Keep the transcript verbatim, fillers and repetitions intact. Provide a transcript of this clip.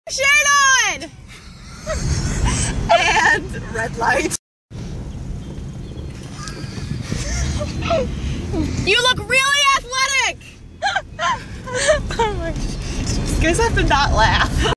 Shirt on! And red light. You look really athletic! Oh my gosh. You guys have to not laugh.